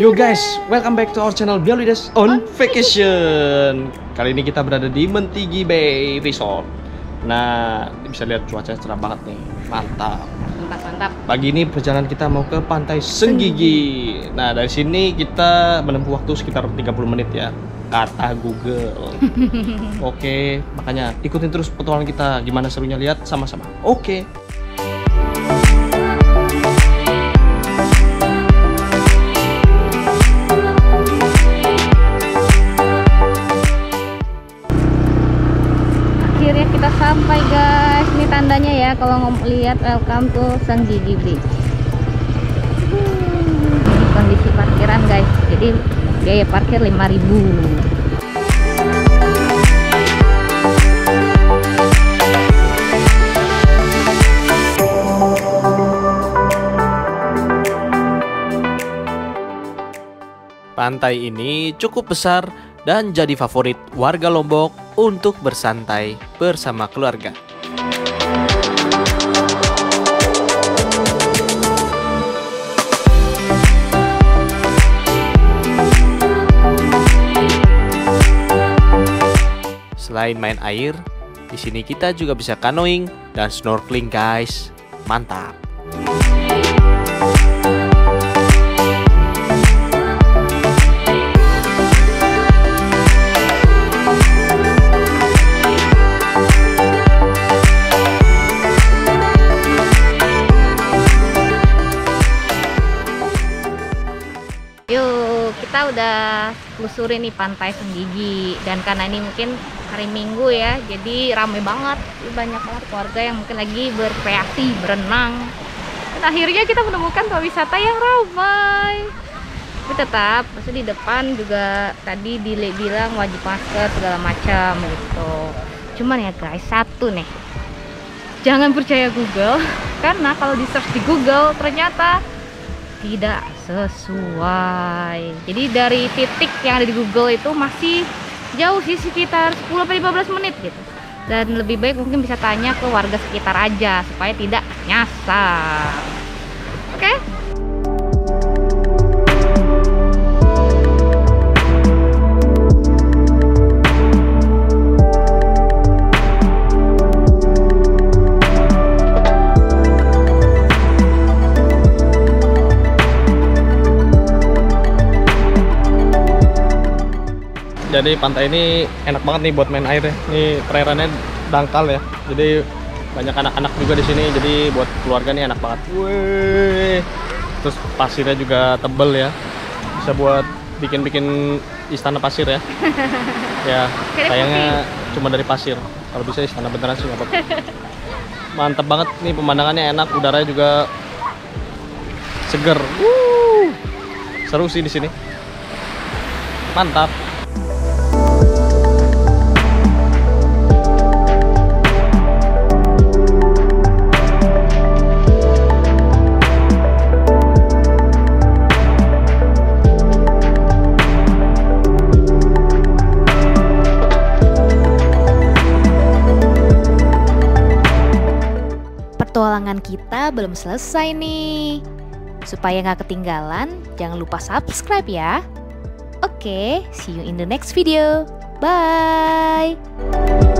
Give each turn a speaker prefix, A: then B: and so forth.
A: Yo guys, welcome back to our channel Biolides on Vacation. Kali ini kita berada di Mentigi Bay Resort. Nah, bisa lihat cuaca cerah banget nih, mantap.
B: Mantap.
A: Pagi ini perjalanan kita mau ke Pantai Senggigi. Nah, dari sini kita menempuh waktu sekitar 30 menit ya, kata Google. Oke, makanya ikutin terus petualangan kita. Gimana serunya, lihat sama-sama. Oke.
B: Akhirnya kita sampai guys. Ini tandanya ya kalau lihat welcome to Senggigi Beach. Ini kondisi parkiran guys. Jadi biaya parkir 5.000.
C: Pantai ini cukup besar dan jadi favorit warga Lombok untuk bersantai bersama keluarga. Selain main air, di sini kita juga bisa canoeing dan snorkeling guys. Mantap.
B: Yuk, kita udah telusuri nih Pantai Senggigi. Dan karena ini mungkin hari Minggu ya, jadi rame banget. Banyak banget keluarga yang mungkin lagi berkreasi, berenang. Dan akhirnya kita menemukan tempat wisata yang ramai. Tapi tetap, maksudnya di depan juga tadi bilang wajib masker segala macam gitu. Cuman ya guys, satu nih, jangan percaya Google. Karena kalau di search di Google ternyata tidak sesuai. Jadi dari titik yang ada di Google itu masih jauh sih, sekitar 10-15 menit gitu. Dan lebih baik mungkin bisa tanya ke warga sekitar aja supaya tidak nyasar. Oke?
A: Jadi pantai ini enak banget nih buat main air ya. Ini perairannya dangkal ya. Jadi banyak anak-anak juga di sini. Jadi buat keluarga nih enak banget. Wih. Terus pasirnya juga tebel ya. Bisa buat bikin-bikin istana pasir ya. Ya, sayangnya cuma dari pasir. Kalau bisa istana beneran sih nggak apa-apa. Mantap banget nih, pemandangannya enak, udaranya juga seger. Seru sih di sini. Mantap.
D: Petualangan kita belum selesai nih. Supaya nggak ketinggalan, jangan lupa subscribe ya. Oke, see you in the next video. Bye.